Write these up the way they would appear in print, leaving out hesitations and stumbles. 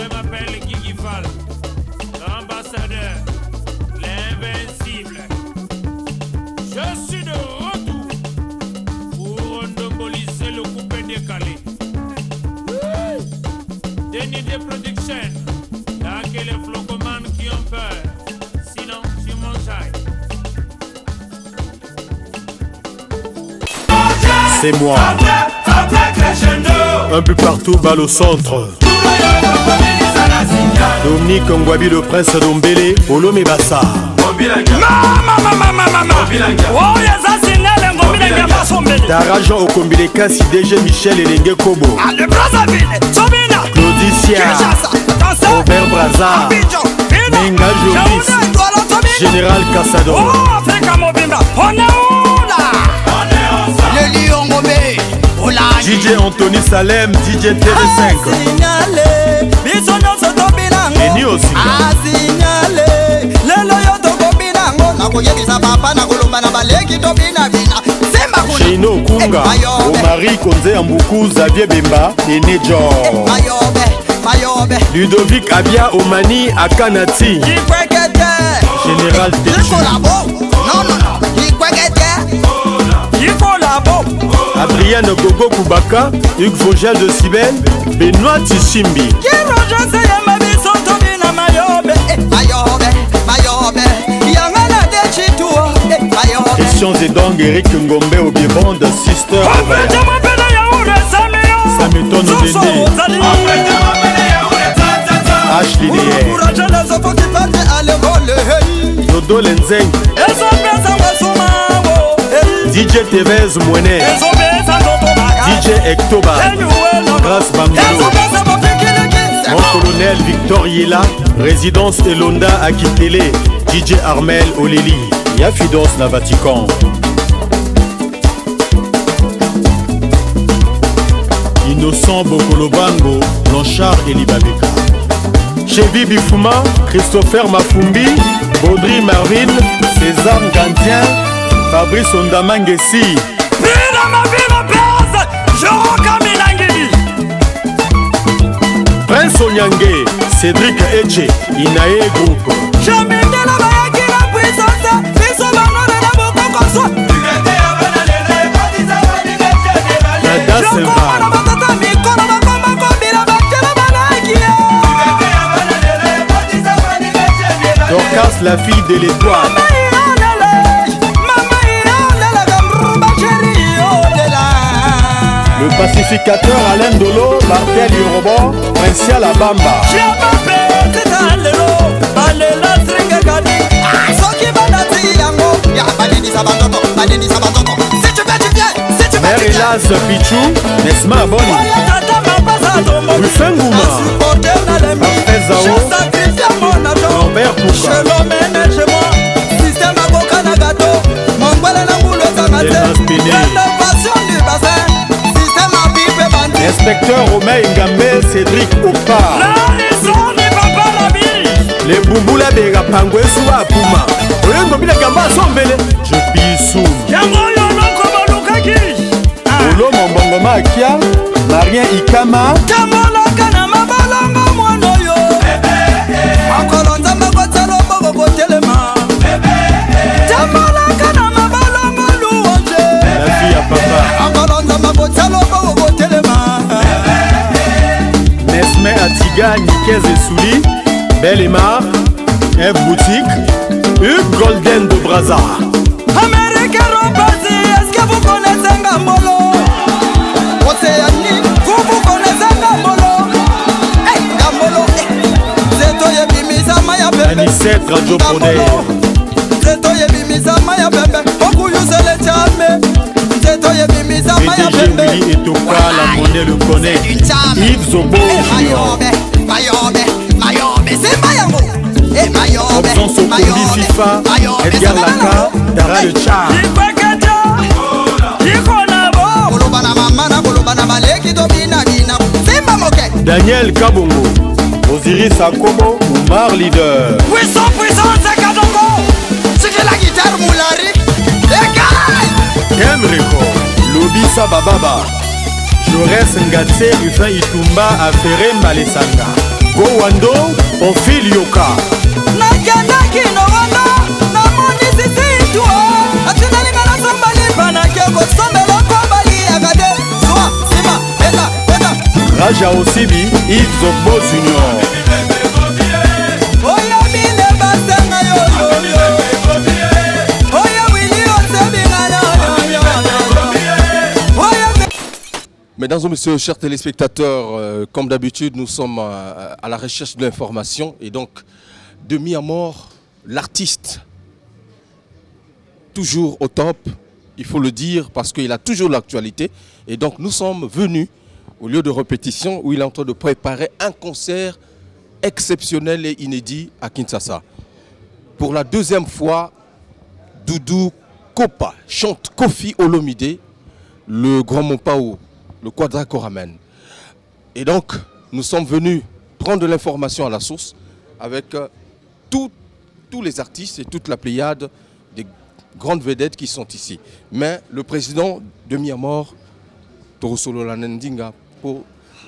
Je m'appelle Guigui Fall, l'ambassadeur, l'invincible. Je suis de retour pour endomboliser le coupé décalé. Denis de production, là que les flocomanes qui ont peur, sinon tu m'enjailles. C'est moi. Un peu partout, balle au centre. Dominique Ngwabi, le prince d'Ombélé, Olomé Bassa. Tarajan Okombile Kassi, DG Michel Elenge Kobo. Claudicia, Robert Braza, Menga Jovis, Général Cassador. DJ Anthony Salem, DJ TV5. Eni aussi. Sheino Kunga, Omari Konze Ambuku, Xavier Bemba, Ene Jor. Ludovic Abia Omani Akanati. Général Téchu. Adrienne Gogo Koubaka, Hugues Vogel de Sibel, Benoît Tishimbi. Christian Zedong, Eric Ngombe, Obieband, Sister Samuton Odede, Ashley Nier, Dodo Lenzeng, DJ Tevez Mouene, DJ Ektoba, Grâce Bangolo, Mon colonel Victor Yela, Résidence Elonda Akitele, DJ Armel Oleli, Yafidos na Vatican. Innocent Bokolobango, Blanchard Elibabeka. Chevi Bifuma, Christopher Mafumbi, Baudry Marvin, César Gantien, Fabrice Ondamangesi. Prince Onyange, Cédric Eche, Inae Group. Nada Silva, Dorcas, la fille de l'étoile. Le pacificateur Alain Dolo, Martel Yorobo, Princial Abamba. Mère Hélas Pichou, Nesma Boni, Ruffin Gouma, Parfait Zao, Lambert Pouka, Inspecteur Romain Ngambe, Cédric Opa. Les Bouboula de Rapangwe Soua Pouma. Je pissou. Olo Mombongoma Akia, Marien Ikama. La fille à papa. Nesme Atiga, Nikez et Souli, Bellemar, F Boutique, Hugues Golden de Braza. Américain Robasi, est-ce que vous connaissez Ngambolo? Océanie, vous connaissez Ngambolo? Hey, Ngambolo, Zeto Yebimisa Maya Bembe. Anicette Radio Poder. Zeto Yebimisa Maya Bembe. Beaucoup Yousele Tchame. Zeto Yebimisa Maya Bembe. PDG Willy Etoka, la monnaie le connaît. Yves Zobo Junior. C'est Mayango. Option Sokondi FIFA, Edgar Laka, Dara le Tchar. Daniel Kabongo, Osiris Akobo, Oumar Leader. Puissant, c'est Kadongo. C'est que la guitare Moulari. Kemreko, Lobisa Bababa, Jaurès Ngatse, Ruffin Itumba, Afere Malesanga. Gowando Ophilioka nakendaki nowana namonisi situ atindalinga nasombali panake kosombela kombali akade zwa sima beta beta Raja Osibi Izobo Junior oya bine basenga yoyoyo oya wili osebingana Mesdames et messieurs, chers téléspectateurs, comme d'habitude, nous sommes à la recherche de l'information. Et donc, de mis à mort, l'artiste, toujours au top, il faut le dire, parce qu'il a toujours l'actualité. Et donc, nous sommes venus au lieu de répétition où il est en train de préparer un concert exceptionnel et inédit à Kinshasa. Pour la deuxième fois, Doudou Kopa chante Kofi Olomide, le grand Mompao, le Quadra Koramen. Et donc, nous sommes venus prendre de l'information à la source avec tous les artistes et toute la pléiade des grandes vedettes qui sont ici. Mais le président de Miamor, Torosolo Lanendinga, pour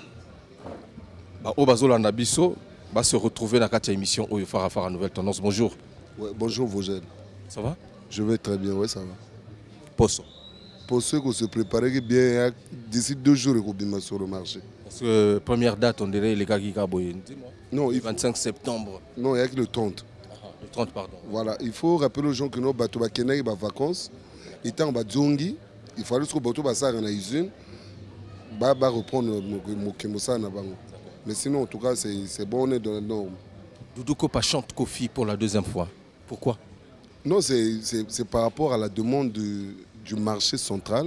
Obazola Nabiso, va se retrouver dans la émission au Farafara Nouvelle Tendance. Bonjour. Ouais, bonjour Vogel. Ça va? Je vais très bien, oui ça va. Posso. Pour ceux qui se préparent bien, d'ici 2 jours, ils vont sur le marché. Parce que première date, on dirait les gars qui gaboyent. Non, le 25 septembre. Non, il y a que le 30. Le 30, pardon. Voilà, il faut rappeler aux gens que nos bateaux sont en vacances. Ils sont en Zongi. Il faut aller sur le bateau, ils sont en usine. Ils vont reprendre Mokemosa. Mais sinon, en tout cas, c'est bon, on est dans la norme. Doudou Kopa chante Kofi pour la deuxième fois. Pourquoi? Non, c'est par rapport à la demande du marché central.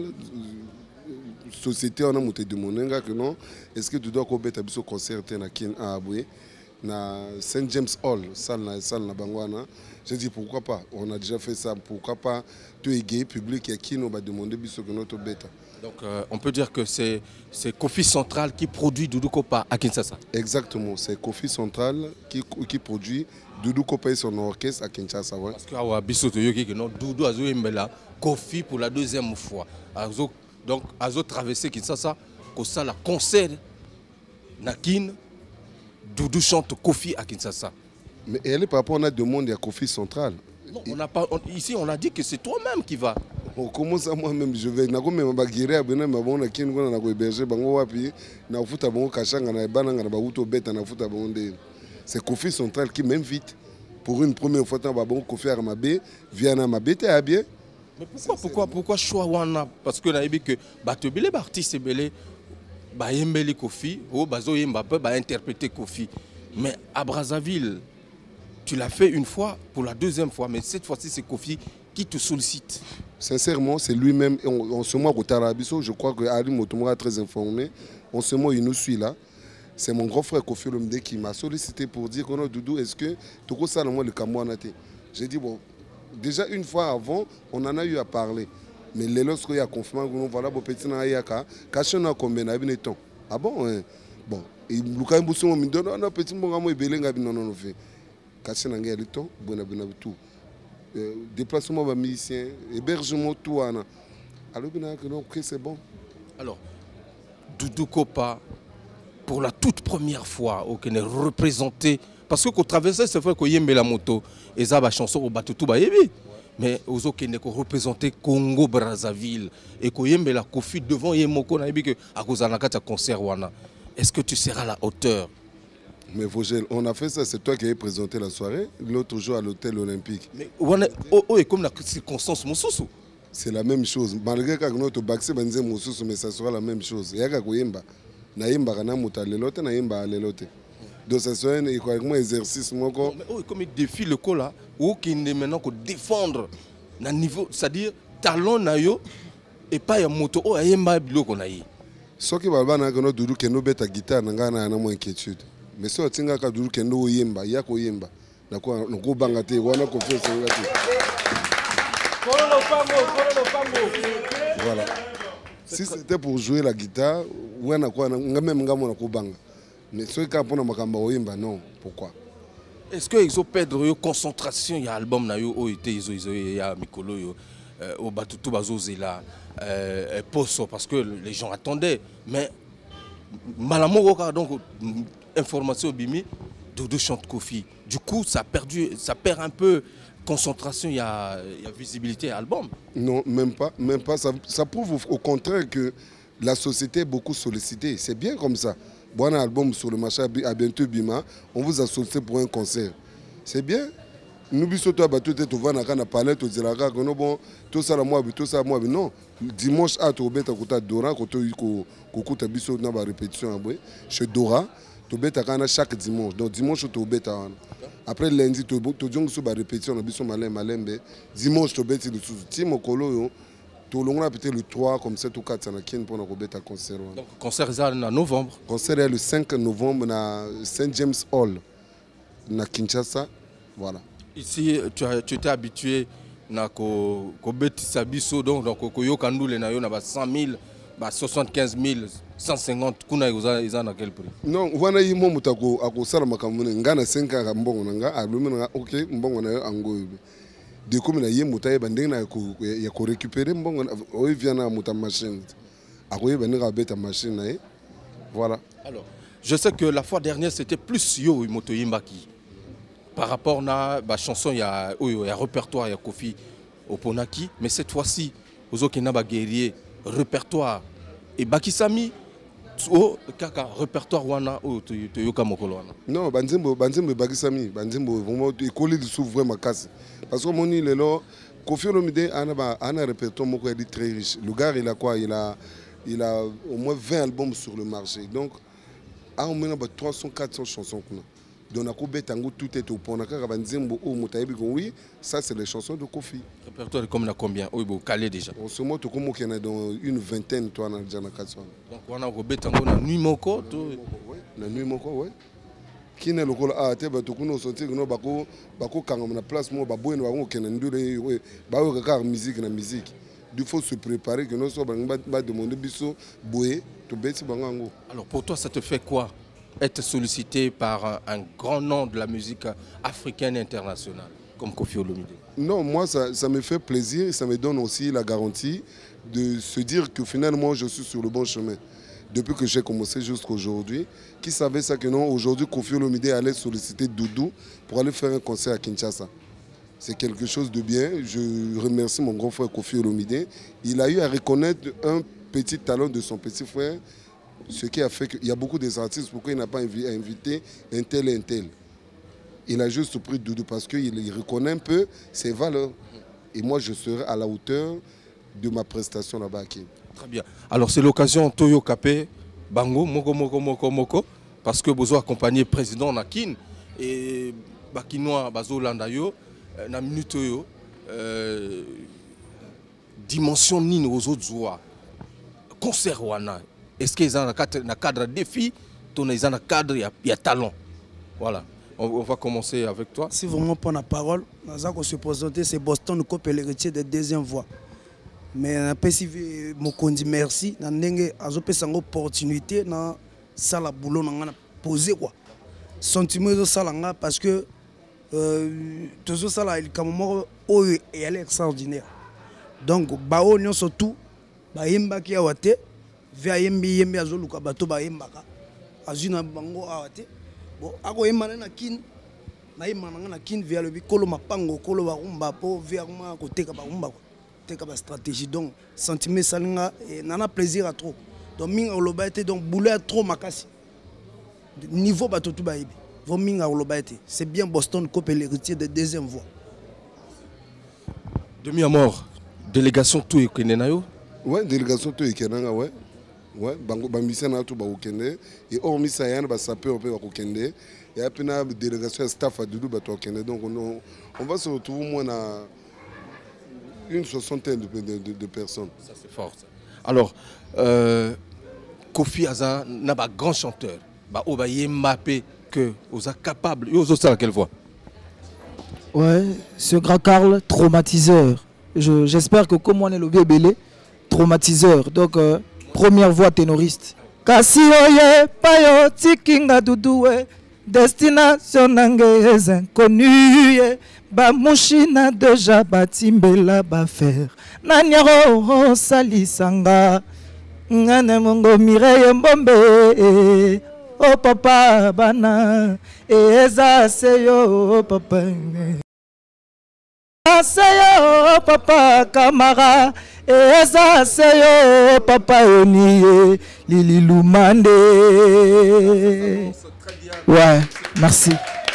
Société on a monté de monenga que non. Est-ce que tu dois être un concert à Aboué, na Saint James Hall, salle na Bangwana. J'ai dit pourquoi pas. On a déjà fait ça. Pourquoi pas tout égayer public et qui nous va demander biso que notre bêta. Donc on peut dire que c'est Kofi Central qui produit Doudou Kopa à Kinshasa. Exactement, c'est Kofi Central qui produit Doudou Kopa et son orchestre à Kinshasa. Ouais. Parce que biso to yoki que non Doudou azo embela Kofi pour la deuxième fois. Donc azo traversé Kinshasa ko ça la concert Nakin Doudou chante Kofi à Kinshasa. Mais elle est par rapport à la demande à Kofi Central. Non, on n'a pas ici on a dit que c'est toi-même qui va. On commence à moi-même, je vais na comme ma guérir ben ma bon na kin na ko héberger bango wapi na futa bango kachanga na bananga na babuto beta na futa bango de. C'est Kofi Central qui m'invite pour une première fois dans bango Kofi Armabé vient à ma bête à bien. Mais pourquoi choix wana parce que na yebi que bato belé ba artiste belé ba yembeli Kofi o bazo yemba peu ba interpréter Kofi. Mais à Brazzaville tu l'as fait une fois pour la deuxième fois mais cette fois-ci c'est Kofi qui te sollicite. Sincèrement, c'est lui-même. En ce moment, je crois que Ali Motomora est très informé. En ce moment, il nous suit là. C'est mon grand frère Kofi Olomide qui m'a sollicité pour dire que Doudou, est-ce que tu as ça dans le Kamouanate? J'ai dit, bon, déjà une fois avant, on en a eu à parler. Mais lorsqu'il y a confinement, voilà, bon, petit Nayaka, caché dans combien de temps? Ah bon? Bon, et Lucas Mbousson me donne un petit moment, il y a non fait. Caché dans le temps, bon, tout. Déplacement de musiciens, hébergement, tout. Alors, c'est bon. Alors, Doudou Kopa, pour la toute première fois, on est représenté. Parce que quand on traversait, c'est vrai qu'on y a la moto, et ça va chanson au bateau tout mais aux autres qui sont représentés Congo Brazzaville et qu'on y a la Kofi devant Yemoko, on a dit que à cause de la concert. Est-ce que tu seras à la hauteur? Mais Vogel, on a fait ça, c'est toi qui as présenté la soirée, l'autre jour à l'hôtel olympique. Mais et comme la circonstance, c'est la même chose. Malgré que notre baxé, mais ça sera la même chose. Il y a un Koyemba. Naïmba kana mutalelote, naïmba alelote. Donc ça sera un exercice. Comme il défie le col là, ou qui est maintenant que défendre le niveau, c'est-à-dire talon nayo et pas un moto, oh ayemba biloko naï. Ce qui va bien, c'est que Doudou Kendo bête à guitare, n'a pas d'inquiétude. Mais si on tient à Doudou Kendo yemba, il y a ko yemba. D'accord, on go bangate, on a confiance en lui. Voilà. Si c'était pour jouer la guitare, on a quoi, on a même un ko banga. Mais ce qui a pour makamba yemba, non. Pourquoi? Est-ce que ils ont perdu la concentration? Il y a album na yo, il y a Mikolo yo, au Batutu Bazozela, Posso, parce que les gens attendaient. Mais Malamoroka donc information bimi, Doudou chante Kofi. Du coup, ça perd un peu concentration, il y a visibilité à l'album. Non, même pas. Ça prouve au contraire que la société est beaucoup sollicitée. C'est bien comme ça. Bon album sur le marché à bientôt Bima, on vous a sollicité pour un concert. C'est bien. Nous bisous toi tout est au vent à palais tout dire que bon tout ça moi non dimanche à to beta kota Dora koto kuta bisous na ba répétition abwe chez Dora to beta kana chaque dimanche donc dimanche to beta après lundi to jong so ba répétition na bisous malembe dimanche to beta le sous timo kolo yo to longona peut-être le 3 comme 7 ou 4 ça na kin pour na beta concert. Donc concert est en novembre. Concert est le 5 novembre na Saint James Hall na Kinshasa, voilà. Ici, tu étais habitué à Kobeti Sabiso, donc Koyo Kandoule na yo na 100 000, 75 000, 150 kuna ils en à quel prix? Non, wana yimo mutako akosala makamune ngana 5 ans mbongo nanga alumi na OK mbongo na yo ango. De comme na yemo taye bandenge na ya ko récupérer mbongo o vient na muta machine. Akoye bandega beta machine na ye. Voilà. Alors, je sais que la fois dernière c'était plus yo moto yimbaki. Par rapport à la chanson, il y a un répertoire, il y a Kofi Oponaki, mais cette fois-ci, aux autres qui ont guerrier, répertoire et Bakisami, kaka répertoire wana o toyoka mokolo wana. Non, banzembo Bakisami, banzembo vraiment école de s'ouvrir ma casse. Parce que moni lelo Kofi Olomide ana répertoire moko est très riche. Le gars il a quoi? Il a au moins 20 albums sur le marché. Donc à au moins 300 400 chansons qu'on a. Donc, tout est au point. Oui, ça c'est les chansons de Kofi. Le répertoire comme combien? Oui, vous calez déjà. En ce moment, il y en a dans une vingtaine. Toi, donc, on a Robetango, la nuit moko. La nuit moko, oui. Qui n'est le col à terre, tu connais sorti que nous, Bako, quand on a place, moi, Babo, nous avons qu'un musique, la musique. Il faut se préparer que nous sommes demander biso, Boé, tout bête, Bangango. Alors, pour toi, ça te fait quoi? Être sollicité par un grand nom de la musique africaine et internationale, comme Kofi Olomide? Non, moi, ça me fait plaisir et ça me donne aussi la garantie de se dire que finalement, je suis sur le bon chemin. Depuis que j'ai commencé jusqu'à aujourd'hui, qui savait ça que non, aujourd'hui, Kofi Olomide allait solliciter Doudou pour aller faire un concert à Kinshasa. C'est quelque chose de bien. Je remercie mon grand frère Kofi Olomide. Il a eu à reconnaître un petit talent de son petit frère. Ce qui a fait qu'il y a beaucoup d'artistes, pourquoi il n'a pas invité un tel et un tel. Il a juste pris Doudou parce qu'il reconnaît un peu ses valeurs. Et moi, je serai à la hauteur de ma prestation là-bas. Très bien. Alors, c'est l'occasion, Toyo Kapé, Bango, Moko, parce que vous accompagné le président Nakin et Bakinois, Bazo Landayo, na minute yo, dimension nini aux autres joies, concert wana. Est-ce qu'ils ont un cadre défi, ils ont un cadre, il y a talent. Voilà. On va commencer avec toi. Si vraiment pour la parole, nous se présenter, c'est Boston Cop, l'héritier de deuxième voix. Mais on a dit merci, on a une opportunité, on a la boulot, on a posé quoi. Sentiment de ça parce que tout ça il est extraordinaire. Donc, bao nyo surtout, ba yemba ki awate. Via yembi azoluka bato ba yembaka azuna bango awate bon ako yemana na kin na yemana na kin via le bikolo mapango kolo ba rumba po via ma ko teka ba rumba ko teka ba stratégie donc sentiment salinga et nana plaisir à trop donc minga oloba été donc boulot trop makasi niveau bato tout ba yebi vont minga oloba été c'est bien Boston Cop l'héritier de deuxième voix. Demi à mort délégation tout ekenenayo. Ouais, délégation tout ekenanga ouais. Ouais, bambisa na tout ba okende et hormis ça yana ba sapeur on peut ba okende et après na délégation staff à Doudou ba okende donc on va se retrouver moins à une soixantaine de personnes. Ça c'est fort ça. Alors Kofi Aza n'a pas grand chanteur ba obaye Mbappé que osa capable et aux autres à quelle voix? Ouais, ce grand Karl traumatiseur. J'espère que comme on est le bébé traumatiseur donc première voix ténoriste. Kasi oye payo tikinga Doudoué destination nange inconnue ba mushina deja batimbela ba faire nanyaro salisanga ngane mongo Mireille Mbombe oh papa bana eza seyo papa seyo papa kamara eza seyo papa oniye Lili Lumande. Ouais, merci.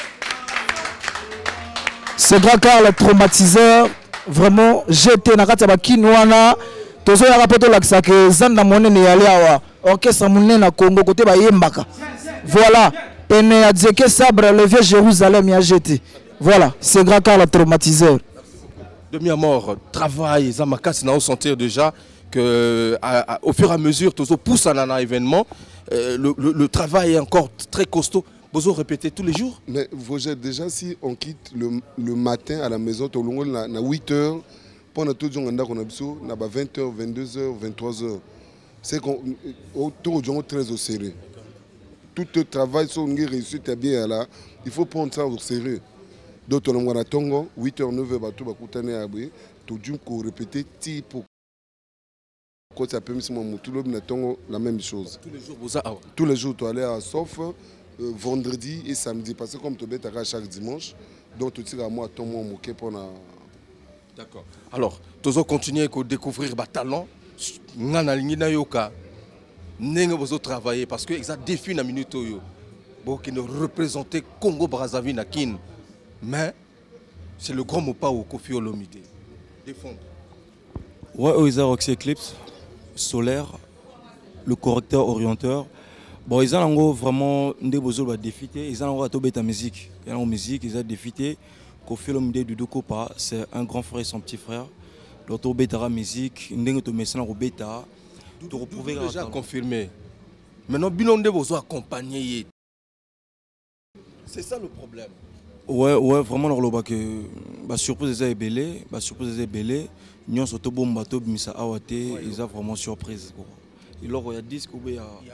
Ce grand Karl traumatiseur, vraiment jeté na kati ya bakinwana tozo ya rapoto lakisa ke zanda monene yali awa orchestre monene na Congo côté ba yembaka. Voilà, pene ya Dzeke Sabre le vieux Jérusalem ya jeté. Voilà, ce grand Karl traumatiseur. Demi à mort, travail, Zamakas n'a sentir déjà que au fur et à mesure tozo pousse à un événement, le travail est encore très costaud. Bozo répéter tous les jours. Mais Vogel, déjà si on quitte le matin à la maison, tu as 8 heures, pendant tout le jour, on a 20h, 22h, 23h. C'est qu'on est très au sérieux. Tout le travail, si on a réussi, bien là, il faut prendre ça au sérieux. Donc on a 8h, 9h, tout le monde répéter type. Quand ça permet tout le monde la même chose. Tous les jours, tu allais à sauf vendredi et samedi parce que comme tu es chaque dimanche, donc tu tires à moi ton mon moquet pour la. D'accord. Alors, tu vas continuer à découvrir les talents. Nana lingina yoka, nenga bozo travailler parce que ça défie na minute yo. Bon qui ne représenter Congo Brazzaville na kin. Mais c'est le grand mot pas au Koffi Olomide. Défendre. Ouais, ils ont Roxy Eclipse, solaire, le correcteur orienteur. Bon, ils ont vraiment des besoins de défiter. Ils ont la musique. Ils ont musique, ils ont défité. Koffi Olomide du Dukopa, c'est un grand frère et son petit frère. L'auto bêta la musique, ils ont bêta. Tu retrouves déjà confirmé. Maintenant, Bilonde besoin accompagner. C'est ça le problème. Ouais, vraiment la surprise est belle, la surprise est belle. Nous sommes tous bons bateaux, mais ça a été, ils ont vraiment surprise. Il y a 10 coups.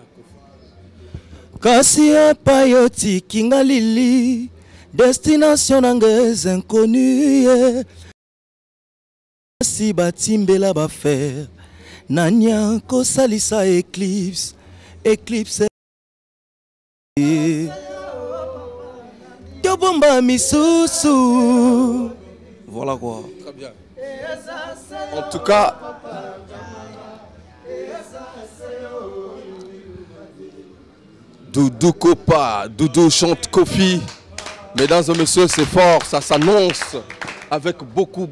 Kasi payoti kinga lili destination nanges inconnue si batimbela ba faire nanya ko salisa Eclipse yo bomba misusu. Voilà quoi. Très bien. En tout cas, Doudou Kopa, Doudou chante Koffi. Mesdames et messieurs, c'est fort, ça s'annonce avec beaucoup.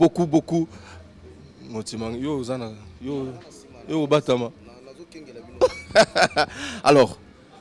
Yo Batama. Alors,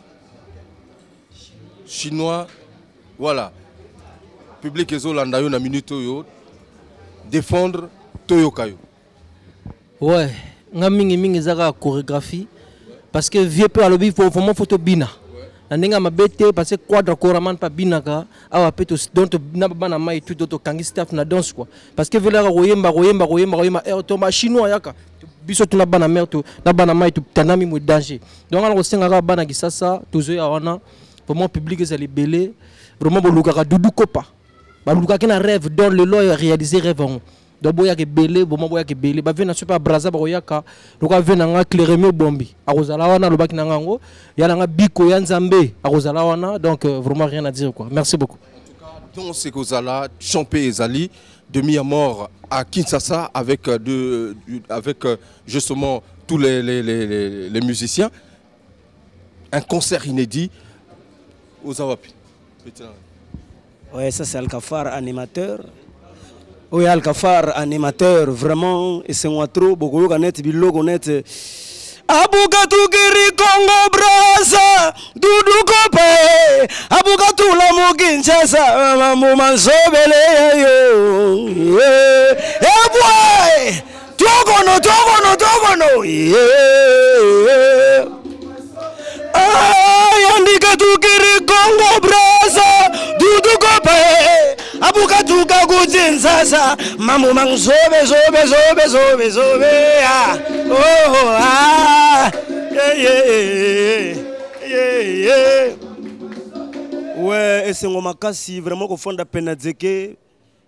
chinois, voilà. Public et Zolanda yo na minute yo défendre Toyokayo. Ouais, nga mingi zaka chorégraphie parce que vieux peu alobi faut vraiment photo bina. Nandenga mabete parce que quadra koraman pa binaka awa peto donc na bana mai tout d'auto kangi staff na danse quoi parce que vela royemba tomba chinois yaka biso tuna bana merto na bana mai tout tanami mo danger donc on senga bana gisasa toujours ya wana vraiment public ez ali belé vraiment bolukaka Doudou Kopa balukaka na rêve dans le lot réaliser rêve donc boya ke belé vraiment boya ke belé ba vena super braza ba yaka loka vena nga Clérémie Bombi akozala wana lobaki na ngango yala nga biko ya Nzambe akozala wana donc vraiment rien à dire quoi. Merci beaucoup. En tout cas, dans ce Kozala, Champé et Zali, demi à mort à Kinshasa avec justement tous les musiciens. Un concert inédit aux Awapi. Ouais, ça c'est Alcafar animateur. Oui, Alcafar animateur, vraiment, et c'est moi trop, beaucoup de net, bilogo net. Abugatu Giri Congo Brasa, Doudou Kopa, Abugatu la Mokinchasa, Maman Sobele, yo, eh boy, Togono, yeah. Yandikatu Giri Congo Brasa, Doudou Kopa. Abukatuka kuzinzaza mamu mangzobe zobe yeah. Ouais, et c'est ngoma kasi vraiment ko fonda pena Dzeke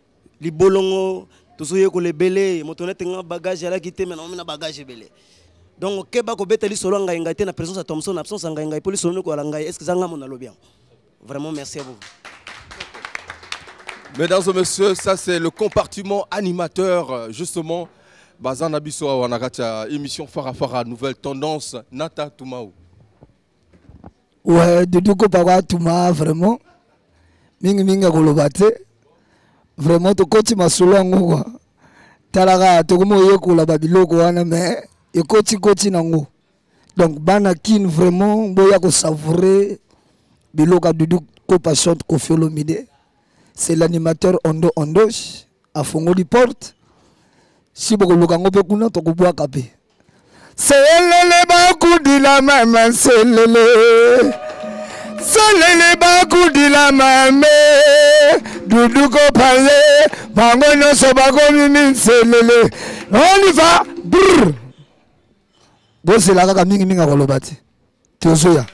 libolongo tosoye ko lebele motonete nga bagage ala kité mais on na bagage belé donc keba ko beteli solo ngai ngai te na présence à Thompson na absence ngai ngai poli solo ko la ngai est-ce que zanga mon alobi vraiment merci à vous. Mesdames et messieurs, ça c'est le compartiment animateur justement Bazana Biso Wanagatia émission Farafara nouvelle tendance Nata Tumaou. Ouais, Doudou Kopara Touma vraiment mingi kolobate vraiment to koti masolo ngo talaga to komo yekola babiloko wana mais et koti nango donc bana kin vraiment boya ko savourer biloka Doudou Kopa chante Koffi Olomide. C'est l'animateur Ondo Ondosh à Fongoli Porte. Si vous voulez que vous ayez un café. C'est le bakou de la maman, c'est le bakou de la maman. Doudou Kopale, Bango no Sobako Mimi, c'est le. On y va. Brrr. Bon, c'est la gaga mingi rolobati. Tiozoya.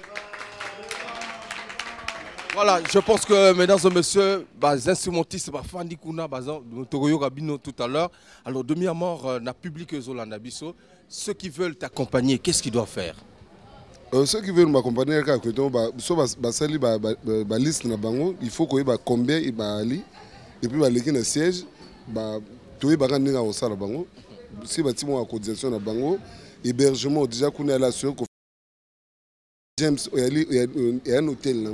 Voilà, je pense que, mesdames et messieurs, les instrumentistes, Fandi Kuna, Togoyo Gabino tout à l'heure. Alors, demi-à-mort, na public Zolanda Bisso. Ceux qui veulent t'accompagner, qu'est-ce qu'ils doivent faire? Ceux qui veulent m'accompagner, il faut qu'il y ait combien il y a et puis il y a un siège. Si il y a une cotisation, hébergement, déjà qu'on est là sur James, il y a un hôtel.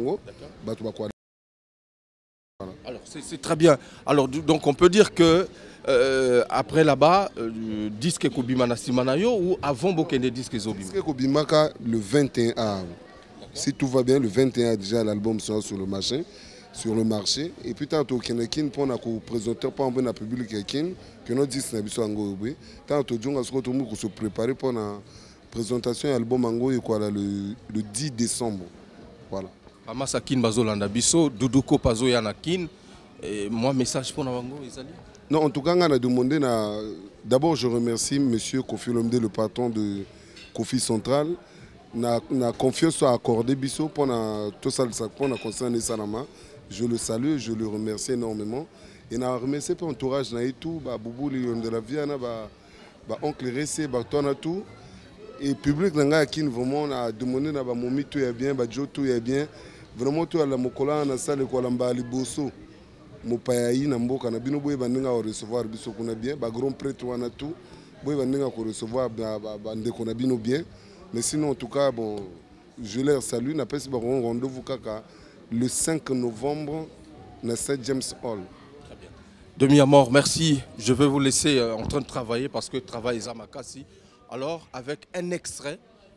Alors, c'est très bien. Alors, donc, on peut dire que après là-bas, disque Kobimana Simanayo ou avant Bokene disque Zobima? Disque Kobimaka le 21 avril. Si tout va bien, le 21 déjà l'album sera sur le marché. Et puis tant que Kenekin pour nous présenter pour un public que nous disque n'a pas encore. Tant que nous avons se préparer pour la présentation de l'album Ango le 10 décembre. Voilà. Amasakin Bazolanda Bisso, Doudou Kopa Zoyanakin. Moi, message pour Navango, Isali? Non, en tout cas, on a demandé. D'abord, je remercie M. Koffi Olomide, le patron de Kofi Central. Na confiance accordée Bisso pour tout ça, pour la concerne Salama. Je le salue, je le remercie énormément. Et on a remercié pour l'entourage et tout, Boubou Lion de la Viana, oncle Ressé, Tona tout. Et le public qui vraiment a demandé na Momi tout est bien, Joe tout est bien. Vraiment tout à la Mokola, on a ça le Kolamba Liboso. Mopayayi na mboka na bino boye bandinga recevoir biso kuna bien ba grand prêtre wana tout boye bandinga ko recevoir bande kuna bino bien mais sinon en tout cas bon je leur salue na pesi ba rendez-vous kaka le 5 novembre na St James Hall. Très bien. Demi-à-mort, merci. Je vais vous laisser en train de travailler parce que travail est Zamakasi. Alors avec un extrait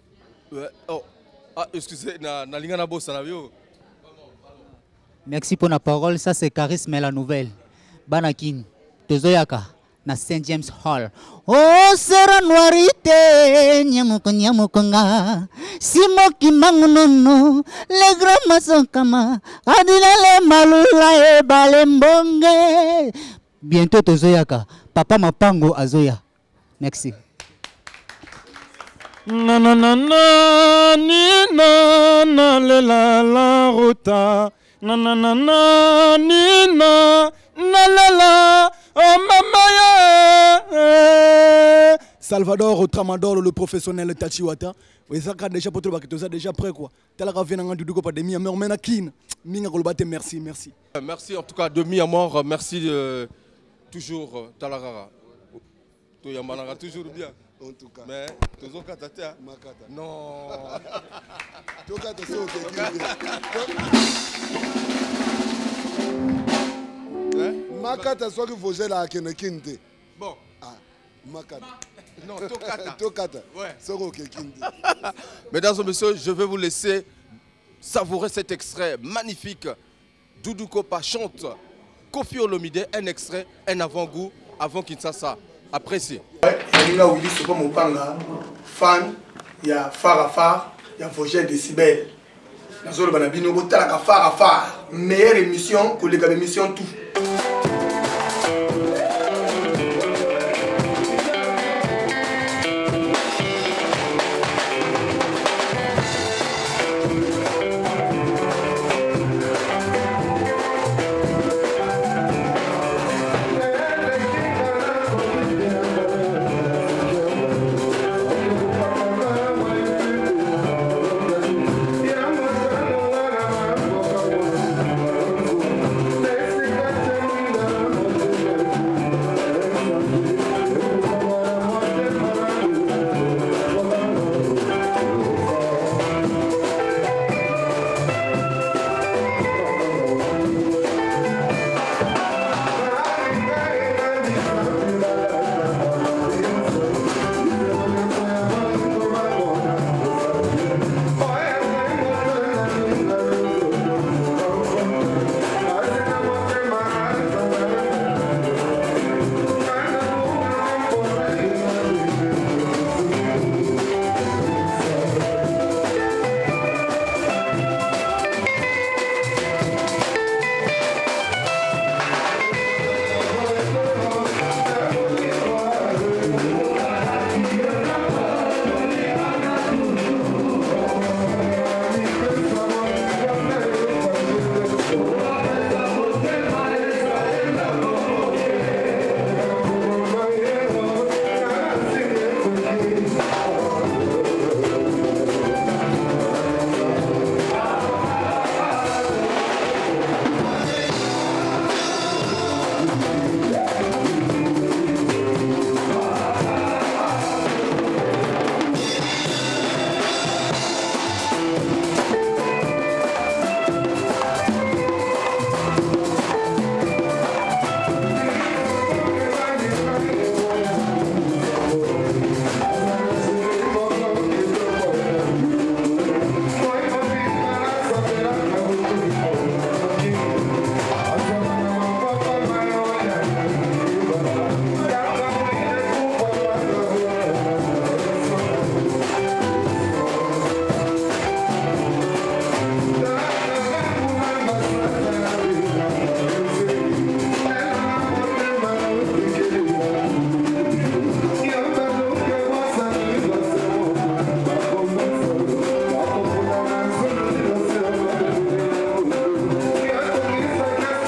excusez na lingana bossa na bio. Merci pour la parole. Ça, c'est Charisme et la nouvelle. Banakin, Tozoyaka, na St. James Hall. Oh, sera noirité, nyamukonga. Simoki mangunono, le grands maçons kama. Adina le malula e balembonge. Bientôt Tozoyaka. Papa Mapango Azoya. Merci. Na na na na ni na na le la ruta. Na na na na ni na na la la oh mama yeah. Salvador Tramador le professionnel Tachiwata. Oui ça déjà pour toi ça déjà prêt quoi. Tala revient en Doudou Kopa demi mais on mena kin. Minga kolobate merci. Merci en tout cas demi à mort merci toujours Talarara. Toyamana toujours bien. En tout cas. Mais toujours Katata. Makata. Non. Tokata so OK. Makata soit que vous la Kenekinte. Bon. Ah, Makata. Non, Tokata. Tokata. Ouais. C'est OK Kinte. Mesdames et messieurs, je vais vous laisser savourer cet extrait magnifique. Doudou Kopa chante Koffi Olomide, un extrait, un avant-goût avant Kinshasa. Appréciez. Là où il dit mon panga, fan, il y a Farafar, il y a Vogel Décibel. Dans le Banabino, il y a Farafar. Meilleure émission que les émissions tout.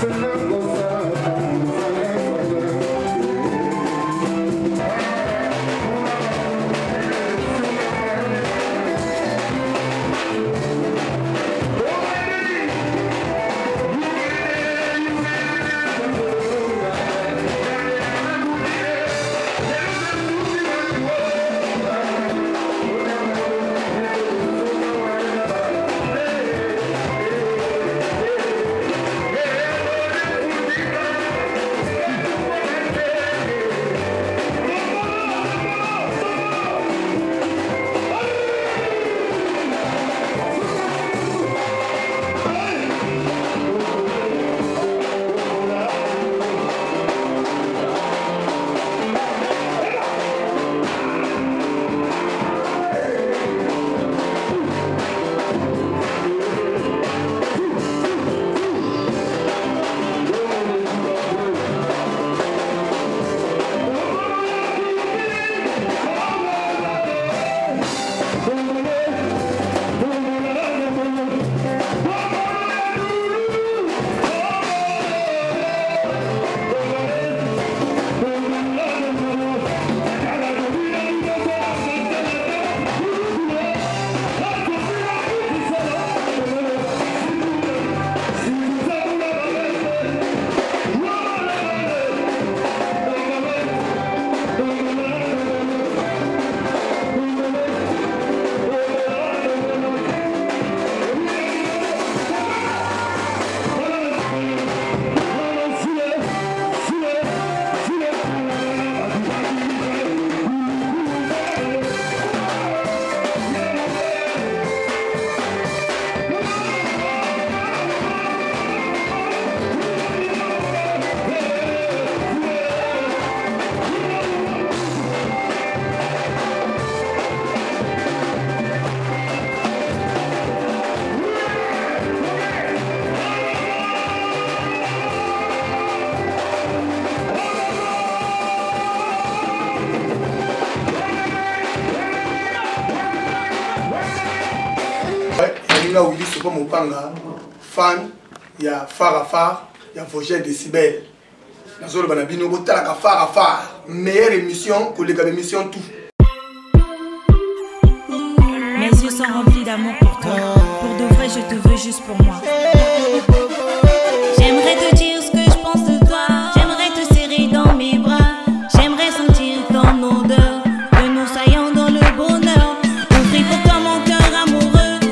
Là où il dit c'est pas mon panga, fan, il y a phare à phare, il y a Vosgien Décibel. Dans le Banabino, il y a phare à phare. Meilleure émission que les émissions tout. Mes yeux sont remplis d'amour pour toi. Pour de vrai, je te veux juste pour moi. J'aimerais te dire ce que je pense de toi. J'aimerais te serrer dans mes bras. J'aimerais sentir ton odeur. Que nous soyons dans le bonheur. Ouvrir pour toi mon cœur amoureux.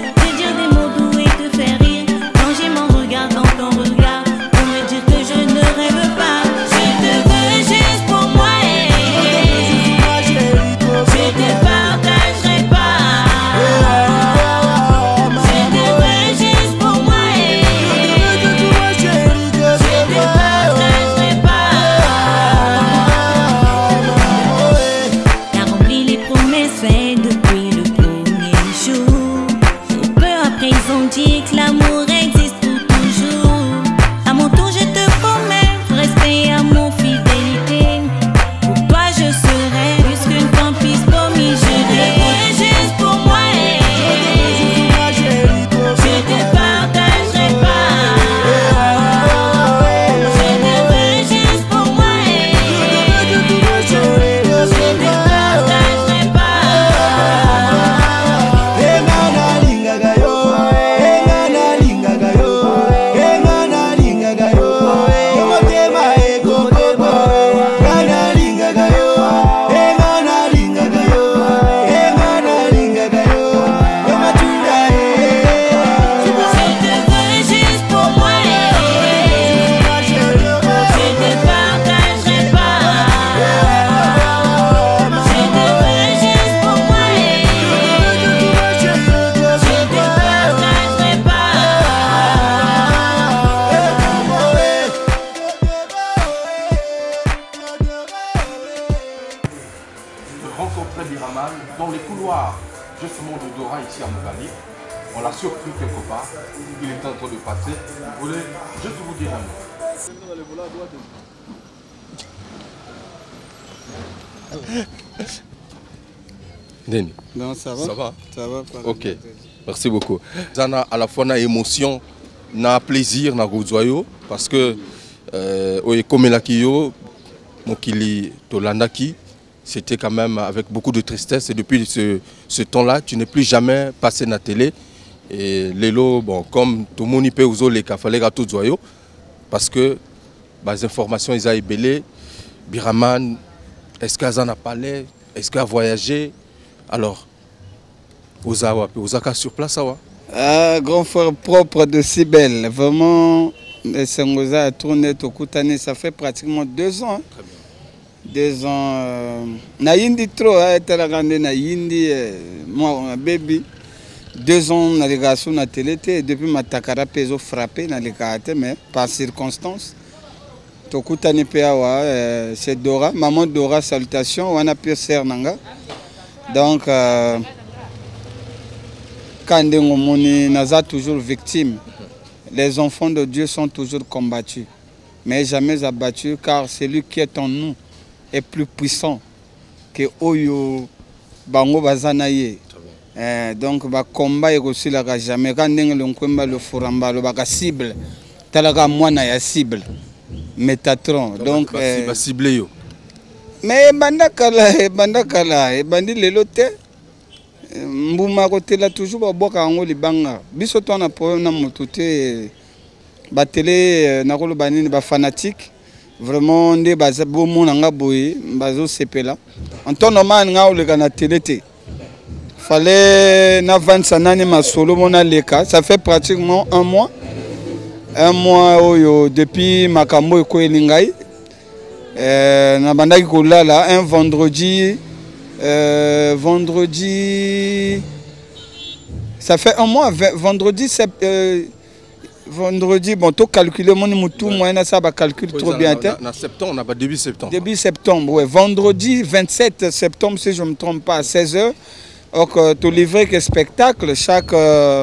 Dans les couloirs, justement, de Dora, ici à Montpellier. On l'a surpris quelque part. Il est en train de passer. Je voulais juste vous dire un mot. Denis. Non, ça va. Ça va? Ça va. Ok. Merci beaucoup. Zana, à la fois, on a émotion. na plaisir na gozoyo parce que Oyekomelakio Mokili Tolandaki, c'était quand même avec beaucoup de tristesse et depuis ce temps-là, tu n'es plus jamais passé na télé et lelo bon comme tout le monde peut uso les kafalega tout zoyo parce que les informations ils a ébélé Biraman est-ce qu'Azan a parlé est-ce qu'il a voyagé alors Osaka sur place grand frère propre de Sibel vraiment Sengoza a tourné Tokutane ça fait pratiquement 2 ans 2 ans na yindi trop etalagande na yindi moi baby 2 ans na relation na télé depuis ma takara peso frappé na les caractères mais par circonstance Tokutane peawa c'est Dora maman Dora salutations wana pire sœur nanga donc quand on naza toujours victime les enfants de Dieu sont toujours combattus mais jamais abattus car celui qui est en nous est plus puissant que Oyo Bango Bazanaye. Donc ba combat est aussi là jamais quand le foramba le cible talaga mwana ya cible Métatron donc cible yo mais bandakala et bandi lelote mbuma côté là toujours ba boka ngo libanga biso to na problème na motuté ba télé na ko banini ba fanatique vraiment ndé baza bo monanga boye bazo sepela en temps normal nga o le kana télé té fallait na 25 nani masolo mona leka ça fait pratiquement 1 mois oyo depuis makambo ko elingai na bandaki ko lala un vendredi ça fait 1 mois vendredi bon tout calculer mon mutu moyen ça va calcul trop bien en septembre on a pas début septembre ouais vendredi 27 septembre si je me trompe pas à 16h donc tu livrer que spectacle chaque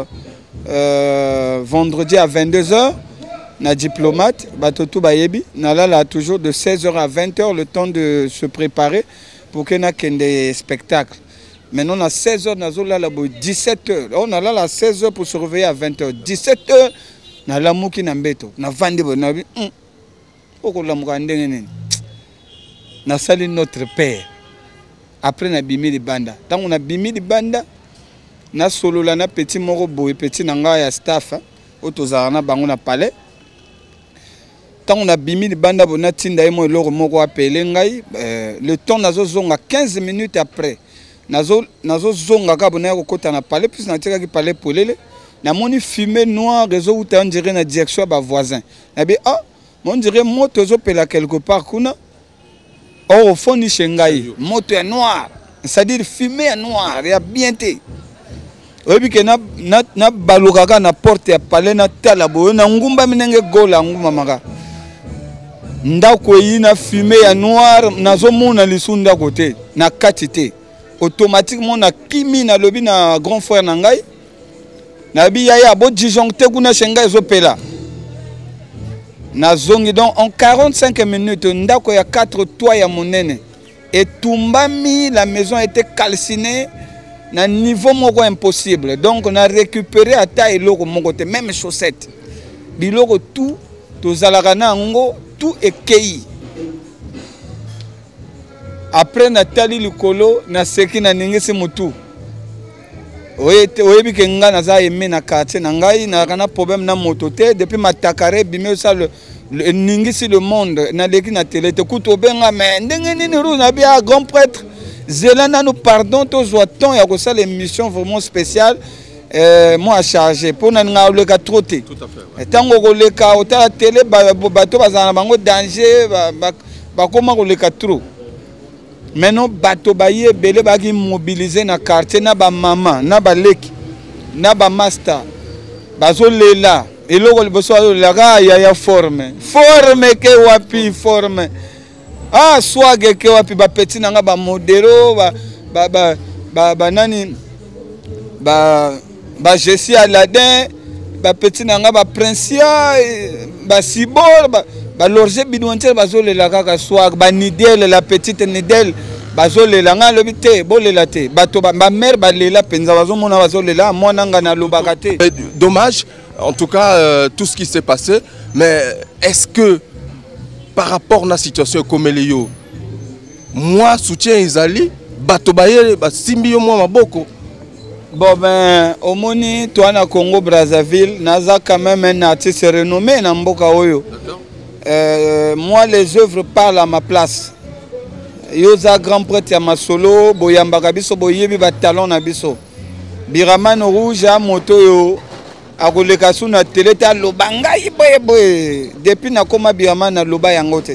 vendredi à 22h na diplomate batoto bayebi na là toujours de 16h à 20h le temps de se préparer pour que na kende spectacle maintenant à 16h nazo là 17h on a là à 16h pour se réveiller à 20h 17h na la muki na mbeto na vandi na bi oko la muka ndenge nini na sali notre père après na bimi di banda tant on a bimi di banda na solo la na petit moko boy petit nanga ya staff autoza na bango na palais tant on a bimi di banda bona tinda emo eloko moko appeler ngai le temps nazo zonga 15 minutes après nazo zonga ka bona ko kota na palais puis na tika ki palais polele na moni fumée noire réseau ou on dirait na direction ba voisin na bi on dirait moto zo pela quelque part kuna au fond ni chengai moto est noir c'est-à-dire fumée noire ya bien té obi ke na balukaka na porte ya palais na tala boyo na ngumba minenge gola ngumba maka ndako yi na fumée ya noir nazo mona lisunda côté na katité automatiquement na kimi na lobi na grand frère na ngai na bi ya bo disjoncté kuna chenga ezopela na zongi donc en 45 minutes ndako ya 4 toits ya monene et tumbami la maison était calcinée na niveau moko impossible donc on a récupéré ata eloko moko te même chaussettes biloko tout tozalaka na ngo tout ekei après natali likolo na seki na ningisi mutu oyebi ke nga naza aimé na quartier na ngai na kana problème na moto te depuis matakare bimé ça le ningisi le monde na leki na télé te kuto benga mais ndenge nini ru na bia grand prêtre zelana nous pardon tozwa temps ya ko ça l'émission vraiment spéciale moi à charger pour na nga le ka troté tout à fait tango ko le ka ota télé bato bazana bango danger ba koma ko le ka trop maintenant bato baye belé baki mobiliser na quartier na ba maman na ba leki na ba master bazo lela eloko liboso la ga ya forme ke wapi forme swag ke wapi ba petit nanga ba modelo ba nani ba Jessie Aladin ba petit nanga ba Princia ba Sibor ba lorge bidontier bazo lela kaka swag ba Nidel la petite Nidel bazo lela nga lobi te bo lela te bato ba mère ba lela penza bazo mona bazo lela mwana nga na lobaka te dommage en tout cas, tout ce qui s'est passé. Mais est-ce que, par rapport à la situation comme elle est, moi, soutien Isali, Batobaye, Simbi, moi, Maboko. Bon, ben, au Moni, toi, na Congo, Brazzaville, Naza quand même un artiste renommé, na Mboka Oyo. Moi, les œuvres parlent à ma place. Yoza grand prêtre ya masolo, boyamba biso, boyebi ba talon na biso. Biraman rouge a moto yo, akoleka su na télé ta lobanga boye boye. Depuis na koma Biraman na loba yangote.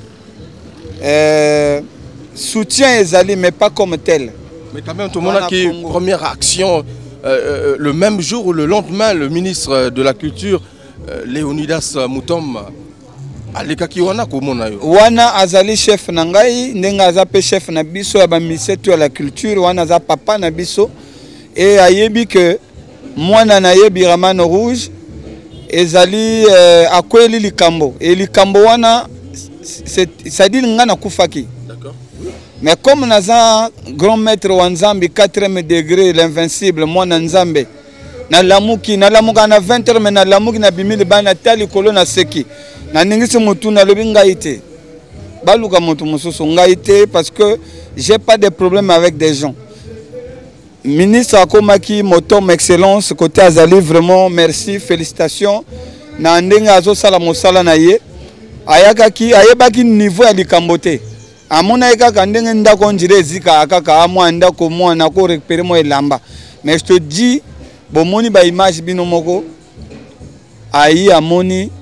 Soutien ezali, mais pas comme tel. Mais quand même, tout le monde a qui première action, le même jour ou le lendemain, le ministre de la Culture, Léonidas Moutom, alekaki wana komona yo. Wana azali chef na ngai, ndenga azape chef na biso ya ba ministère de la Culture, wana za papa na biso, et ayebi que mwana na yebi Biraman rouge, ezali akweli likambo, et likambo wana, ça dit nga na kufaki. Mais comme nous avons grand maître Wanzambi, 4e degré, l'invincible, moi Nzambe, na lamuki na 20h, mais na lamuki na bimili bana tali kolo na seki. Na ningisi mutu na lobi ngaite. Baluka mutu mususu ngaite parce que j'ai pas de problème avec des gens. Ministre Akomaki, Motom Excellence, côté Azali, vraiment merci, félicitations. Na ndenga azo sala mosala na ye. Ayakaki, ayebaki niveau ya likambote. Amona kaka ndenge ndako njire zika kaka amwa ndako mwana ko récupérer mo elamba. Mais je te dis bomoni ba image bino moko ayi amoni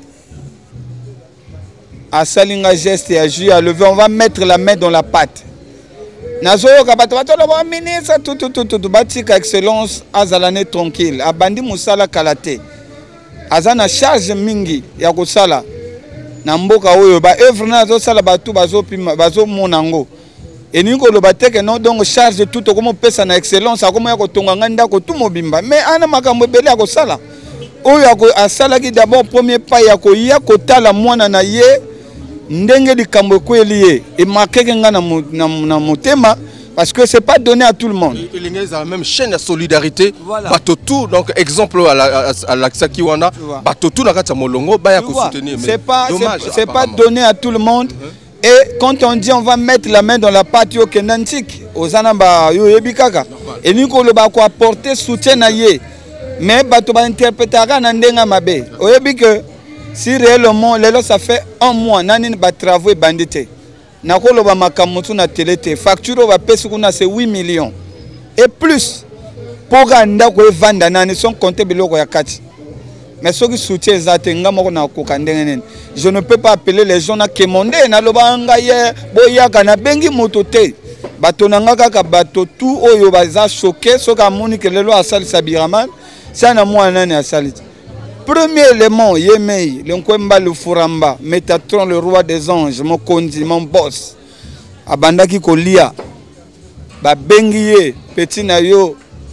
asalinga geste ya jus à lever, on va mettre la main dans la pâte. Nazo ka bato lo ministre tout batika excellence azalane tranquille abandi musala kalate. Azana charge mingi ya kosala. Na mboka oyo ba œuvre na zo sala batu bazo monango eniko lo bateke no donc charge tout comme pesa na excellence akoma ya kotonga nganda ko tout mobimba mais ana makambo ebele ko sala oyo asala ki d'abord premier pas ya ko ya kotala mwana na ye ndenge likambo ko lié et marquer nga na motema parce que c'est pas donné à tout le monde. Il y a la même chaîne de solidarité. Voilà. Batotou, donc exemple à l'Aksakiwana, Batotou na kata molongo, baya ko soutenir. C'est pas donné à tout le monde. Et quand on dit on va mettre la main dans la pâte yo kenantik, ozanamba yo yebikaka. Et niko le ba ko apporter soutien na ye. Mais bato ba interprétera na ndenga mabe. Oyebi que si réellement lelo ça fait un mois nani ba travaux bandité. Nakoloba makamutu na telete facture va pesa kuna c'est 8 millions et plus pour anda ko vanda nani sont comptés biloko ya kati mais ceux qui soutiennent zatenga moko na kokandengenen je ne peux pas appeler les gens na kemonde na loba ngaye boyaka na bengi motote bato nanga kaka bato tout oyo baza choqué soka moni que lelo asali Biraman ça na mwana nani asali. Premier élément, Yemei, le Nkwemba le Furamba, Métatron le roi des anges, mon kondi, mon boss. Abandaki kolia, ba bengiye, petit na yo,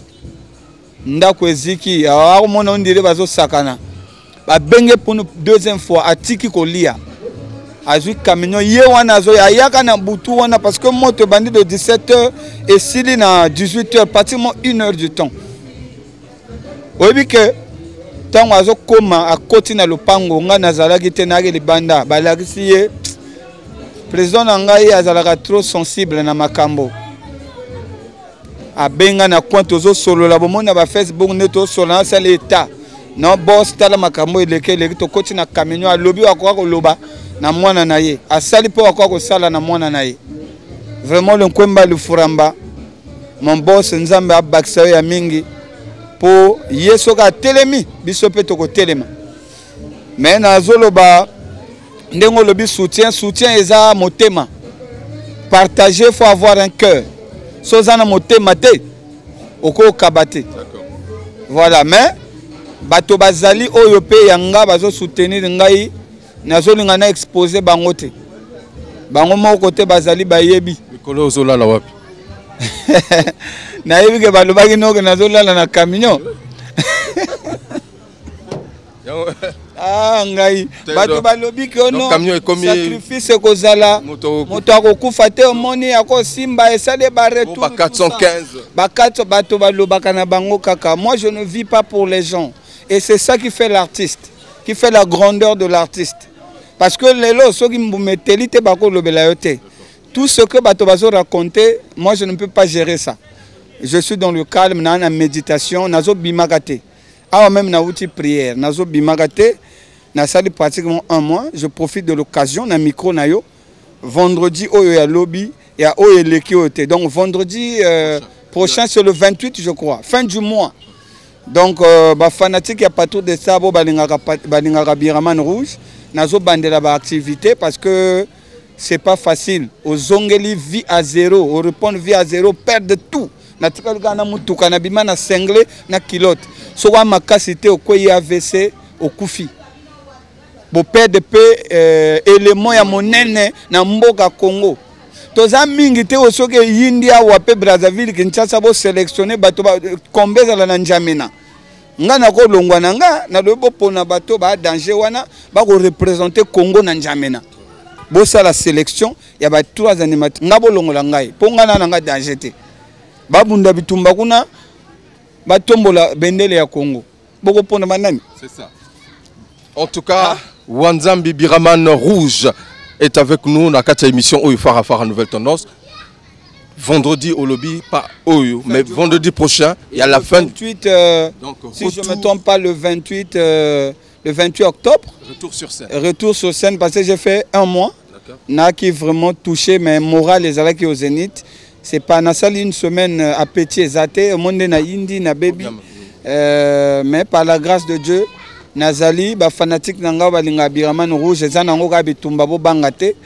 ndako eziki, awa mona on dirait bazo sakana. Ba bengue pour une deuxième fois, atiki kolia. Azui camion, ye wana zo ya yaka na butu wana parce que moi te bandi de 17h et sili na 18h, pratiquement 1 heure du temps. Oyebi que tant azo koma akoti na lupango nga nazalaki te na libanda balakisi ye président na ngai azalaka trop sensible na makambo abenga na coin tozo solo la bomona ba Facebook neto solo na sala état non boss tala makambo eleke to koti na camion alobi akwa ko loba na mwana na ye asali po akwa ko sala na mwana na ye vraiment le Nkwemba le Furamba mon boss Nzambe abakisa ya mingi pour yesoka telemi biso pe toko telema mais na zoloba ndengo lobi soutien eza motema partager faut avoir un cœur sozana motema te oko kabate voilà mais bato bazali oyo pe yanga bazo soutenir ngai nazolinga na exposer bango te bango moko te bazali bayebi mikolo ozolala wapi na yebi ke balobaki noke nazolala na camion ah ngai bato balobi ke ono sacrifice kozala moto akokufa te omoni akosimba esale ba retour ba 415 ba 4 bato balobaka na bango kaka moi je ne vis pas pour les gens Et c'est ça qui fait l'artiste, qui fait la grandeur de l'artiste. Parce que les lots, ceux qui me télite, tout ce que Batobazo racontait, moi je ne peux pas gérer ça. Je suis dans le calme, dans la méditation, nazo bimagate. Ah même na outil prière, nazo bimagate, na sali pratiquement un mois. Je profite de l'occasion, na micro na yo. Vendredi oyo ya lobby, ya oyo leki ote. Donc vendredi prochain c'est le 28 je crois, fin du mois. Donc ba fanatique ya partout de sabo balingaka Biraman Rouge. Nazo bandela ba activité parce que c'est pas facile. Aux ongeli vie à zéro, au répondre vie à zéro, perdre tout. Na tikali kana mutuka na bima na sengle na kilote. So wa makasité au koyi AVC au kufi. Bo perdre pe élément ya monene na mboka Congo. Toza mingi te osoke India ou pe Brazzaville Kinshasa bo sélectionner bato ba kombeza la N'Djamena. Nga na ko longwa nanga na lobo pona bato ba danger wana ba ko représenter Congo na N'Djamena. Bo ça la sélection ya ba 3 animateurs nga bo longola ngai ponga na nga danger te. Ba bunda bitumba kuna ba tombola bendele ya Congo. Boko pona banani. C'est ça. En tout cas, Wanzambi Biraman Rouge est avec nous dans la émission Oyo Farafara Nouvelle Tendance. Vendredi au lobby, pas Oyo, mais vendredi prochain, il y a la fin. 28, donc, si je ne me trompe pas, le 28 octobre. Retour sur scène. Retour sur scène parce que j'ai fait un mois. N'a qui vraiment touché, mais moral les alaki au Zénith. C'est pas Nassali une semaine à Petit Zate, au monde na Indi, na Baby. Mais par la grâce de Dieu, Nazali, ba fanatique nanga balinga Biraman Rouge, zanango ka bitumba bo bangate.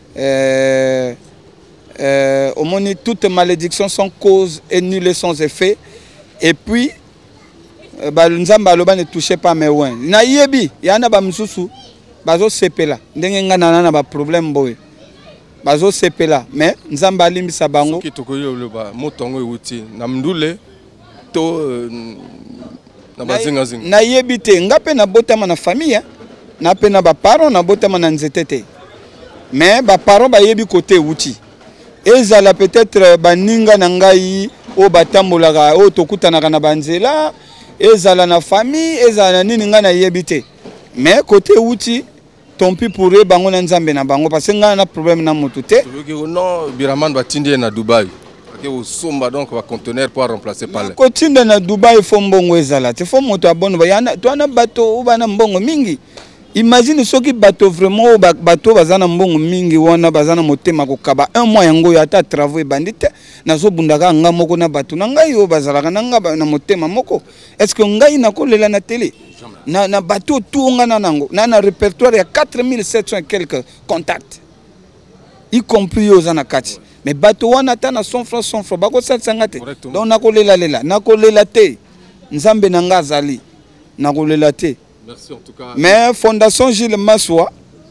Au moins toutes malédictions sont cause et nulles sans effet. Et puis, Nzamba aloba ne touchez pas mes ouins. Na yebi, yana ba msusu, bazo sepela. Ndenge ngana na ba problème boy. Bazo sepela, mais Nzamba limbisa bango. Soki tokoyo loba motongo euti na mndule to na bazinga zinga. Na yebi te, ngape na botama na famille, na pe na ba parents na botama na nzetete. Mais ba parents ba yebi côté outi. Ezala peut-être baninga na ngai o batambolaka o tokutanaka na banzela ezala na famille ezala nini nga na yebite mais côté outi tant pis pour eux bango na nzambe na bango parce que nga na problème na moto te non Biraman va tindi na Dubaï parce que somba donc va conteneur pour remplacer par ko tinda na Dubaï fo mbongo ezala te fo moto abonne ba yana to na bato bana mbongo mingi. Imagine ceux qui bateau vraiment bateau bazana mbongo mingi wana bazana motema ko kaba un mois yango yata travaux bandite nazo bundaka nga moko na bateau na ngai yo bazalaka na nga na motema moko est-ce que ngai na ko lela na télé na bateau tout nga na nango na répertoire ya 4700 et quelques contacts y compris aux anakati mais bateau wana ta na 100 francs bako satsanga te donc na ko lela te nzambe na nga zali na ko lela te. Merci en tout cas. Mais Fondation Gilles Massoua,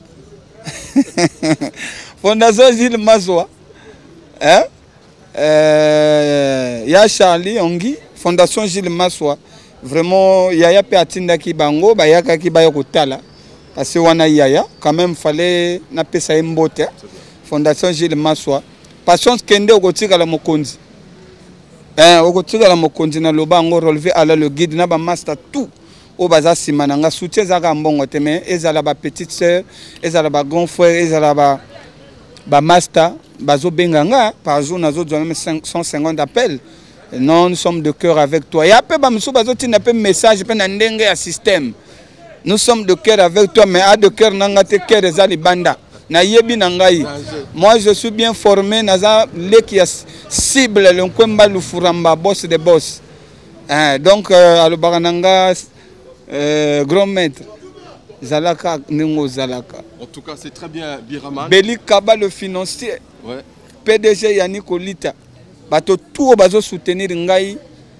Fondation Gilles Massoua, hein? Ya Charlie Ongi, Fondation Gilles Massoua, vraiment yaya pe atinda ki bango, ba yaka ki ba yokotala, parce que wana yaya, quand même fallait na pesa mbote. Fondation Gilles Massoua, Patience Kende okotika la mokonzi, okotika la mokonzi na lobango relevé à la le guide na ba master tout. Au baza simananga soutien zaka mbongo te mais ezala ba petite sœur ezala ba grand frère ezala ba master bazo benganga par jour nazo même 150 appels. Non, nous sommes de cœur avec toi. Ya pe ba mso bazo tina pe message pe na ndenge ya système. Nous sommes de cœur avec toi mais à de cœur nanga te cœur ezali banda. Na yebi nangai. Moi je suis bien formé naza leki ya cible le nkwemba lufuramba boss de boss. Donc alobaka nanga grand maître Zalaka Nengo Zalaka. En tout cas, c'est très bien Biraman. Beli Kaba le financier. Ouais. PDG Yannick Olita. Bato tout bazo soutenir ngai.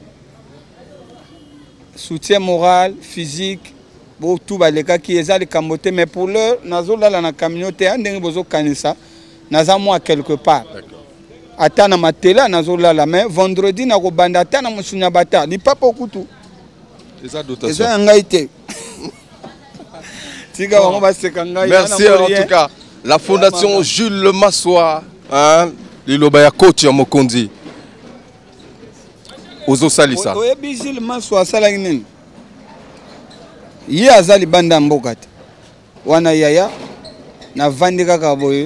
Soutien moral, physique. Bo tout baleka qui ezali kamote mais pour l'heure nazo la na communauté ndenge bozo kanisa naza moi quelque part. D'accord. Atana matela nazo la mais vendredi na ko banda atana musunya bata. Ni papa okutu. Dotation. Merci en tout cas. La fondation Jules Massoua, hein, Lilobaya coach Mokondi. Ozo Salisa. Jules Massoua Salangnen. ye aza libanda mboka te wana yaya navandi kaka boye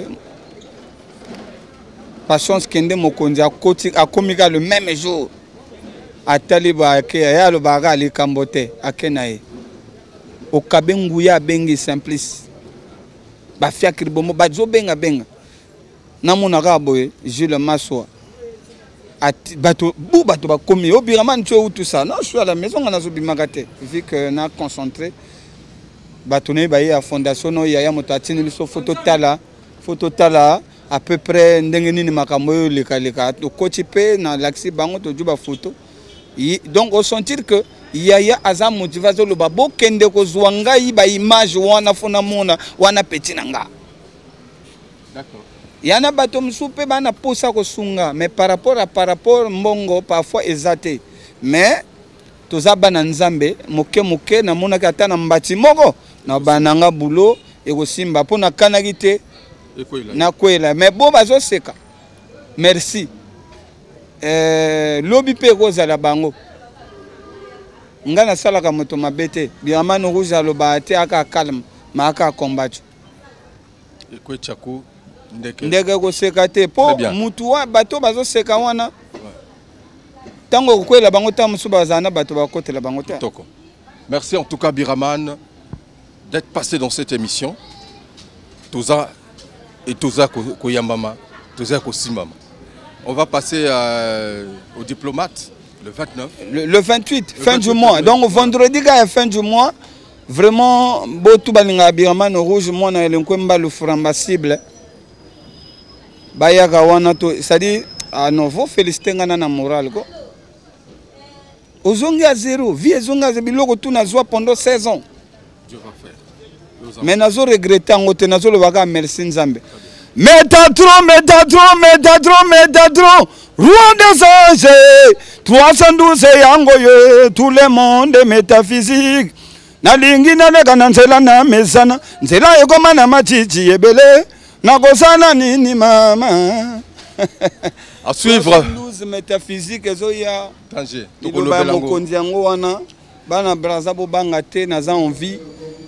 Patience kende mokonzi akomi ka le même jour atali baake yaya alobaka alikambo te ake na ye okabe nguya abengi Simplice bafiakiri bomo bazobenga namonaka boye Jules Maswa bato bakomi obirama nti ou tout ça non je suis à la maison on a zobimaka te vu que na concentré bato ne baye à fondation no yaya moto atini biso photo tala à peu près ndenge nini makambo yo leka to koti pe na laxi bango to juba photo donc on sentir que yaya aza motivation lo babo kende ko zwanga yi ba image wana fona mona wana petit nanga. D'accord. Yana bato msupe bana posa ko sunga mais par rapport mbongo parfois exaté mais toza bana nzambe moke na mona kata na mbati moko na bananga bulo e ko simba pona kanaki te na kwela mais bo bazo seka merci lobi pe kozala bango ngana sala ka moto mabete biamano rouge aloba te aka calme ma aka combattre ekwe chaku ndeke ko seka te po mutu wa bato bazo seka wana tango kwela bango ta musu bazana bato bakotela bango te. Merci en tout cas Biraman d'être passé dans cette émission. Toza et Toza Koyambama, Toza Kosimama. On va passer au diplomate le 29. Le 28, fin du mois. Donc vendredi, fin du mois, vraiment, Botou Balinga Biraman rouge, moi, on a le framba cible. Bayaka Wanato, c'est-à-dire, à nouveau, féliciter na moral. Ozongi à zéro, vie Zonga Zebiloko, tout n'a pendant 16 ans. Dieu va faire. Mais nazo regretter en côté nazo le vaga merci Nzambe. Métatron, roi des anges, 312 yangoye, tout le monde métaphysique. Nalingi na lega na nzela na mesana, nzela ekoma na matiti ebele, nakosana nini mama. À suivre. 12 métaphysique ezoya. Danger. Iloba mokonzi yango wana, bana braza bo banga te naza envie.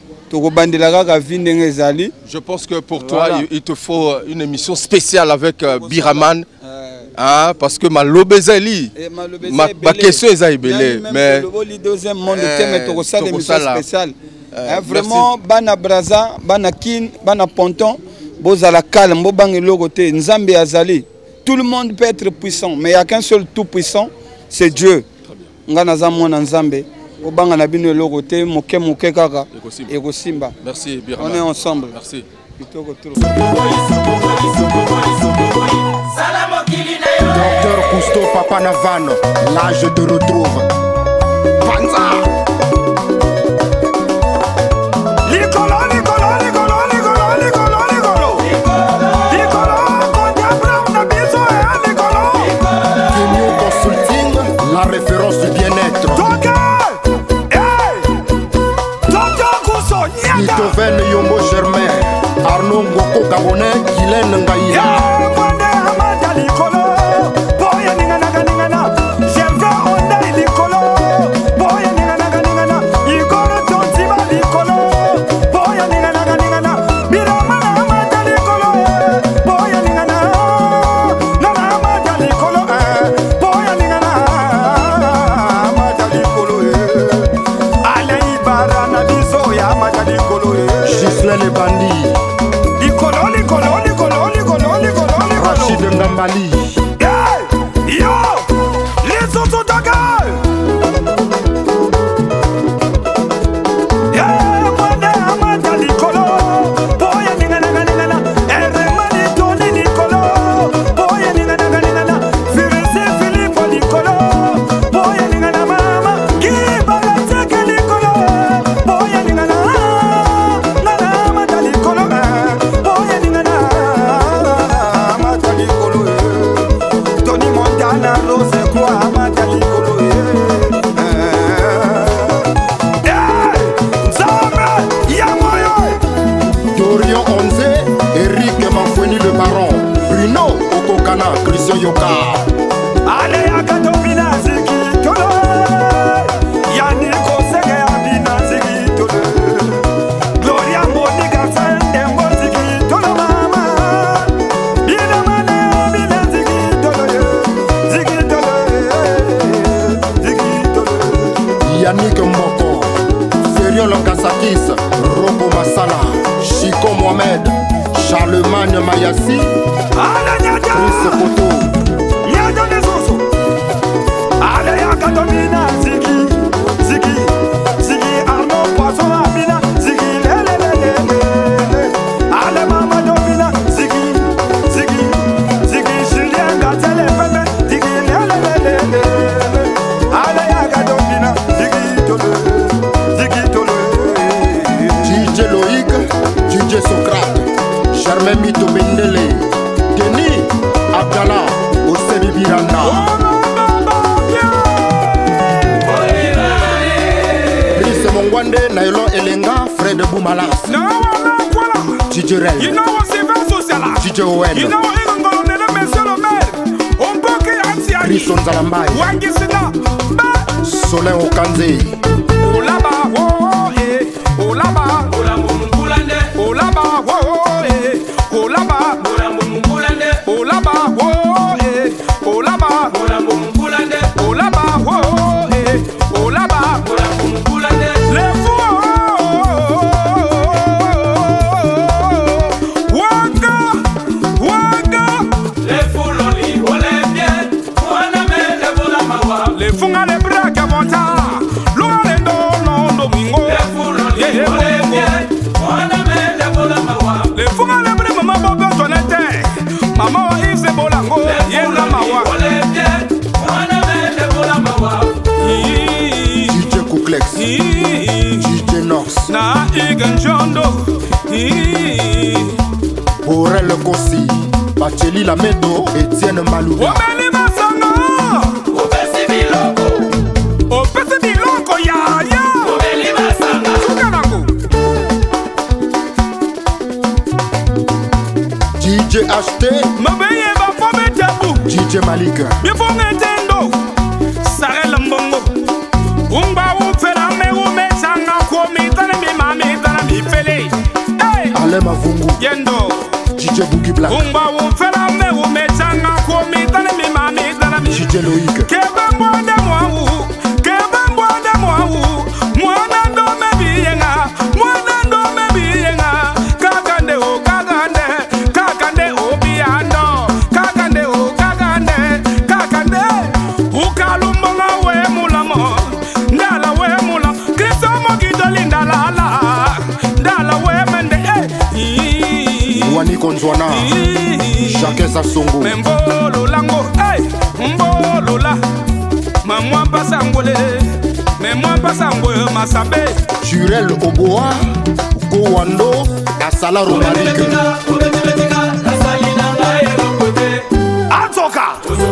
Je pense que pour toi, il te faut une émission spéciale avec Biraman. Hein, parce que ma lobezeli, ma question est aïbelée. Mais le deuxième monde c'est une émission spéciale. Vraiment, bana braza, bana kin, bana ponton, bozala calme, bobangi logoté, nzambe azali. Tout le monde peut être puissant, mais il n'y a qu'un seul tout puissant, c'est Dieu. Ngana zamona nzambe. Obanga na bino logoté moke kaka eko simba. Merci Biraman. On est ensemble. Merci. Docteur Cousteau Papa Navano, là je te retrouve. Panza. Kenyo Consulting, la référence du bien-être. Beethoven Yombo Germain, Arnaud Ngoko Gabonais, Guylaine Ngaïra. Les bandits Rachid Ngambali Yo les autres dagas Christian Yoka. Allez à Katomina Ziki Tolo. Yani Kosege Abina Ziki Tolo. Charlemagne Mayassi, Chris Koto. Nyada Nezoso. Ale Yakatomina, Ziki, Ziki, Ziki, Arno Poisson Amina, Ziki, Lele. Ale Mama Domina, Ziki, Ziki, Ziki, Julien Gatele Pepe, Ziki, Lele. Ale Yakatomina, Ziki, Tole, Ziki, Tole. DJ Loïc, DJ Socrate, Germain Mito Bendele, Denis Abdallah, Osemi Biranda. Brice Mongwande, Nailon Elenga, Fred Boumalas. DJ Rel. You know what's the social? DJ Owen. You know what's monsieur le maire. On peut que Anti Chris Onzalambai. Wangisina. Solin Okanze. Olaba, oh, eh. Olaba. Olaba, oh, eh. Olaba. Olaba, oh, eh. Olaba. Olaba, oh, eh. Olaba. Les fous, Waka, Waka. Les fous, l'oli, on les vient. Les fous, les bras, Gavanta. L'olendo, non, domingo. Les fous, l'oli, on les vient. Les fous, les bras, maman, Bobo, Tonete. Maman, Ise Bolango, Yenda Mawa. DJ Kouklex. DJ Nox. Na Igen Jondo. Borel Kossi. Bacheli Lamedo. Etienne Malouda. Omeli Masanga. Opesi Biloko, ya. Omeli Masanga. Sukanango. DJ HT. Mabeye Bafome Tabu. DJ Malika. Bifo Nintendo. Sarel Mbongo. Umba ufela me umechanga komi tana mi mami tana mi fele. Hey. Ale Mavungu. Yendo. DJ Boogie Black. Umba ufela me umechanga komi tana mi mami tana mi. DJ Loïc. Keba mwande mwawu. Keba mwande mwawu. Mwana ndo mebiyenga. Mwana ndo mebiyenga. Kakande o kakande. Kakande o biyando. Kakande o kakande. Kakande. Ukalumbonga we mulamo. Ndala we mula. Kristo mokidoli ndalala. Ndala we mende. Wani Konzwana. Jacques Sassongo. Mbolo lango. Mbolola. Mamwa pasangole. Memwa pasangwe masabe. Jurel Oboa. Gowando. Asala Romarique. Atoka.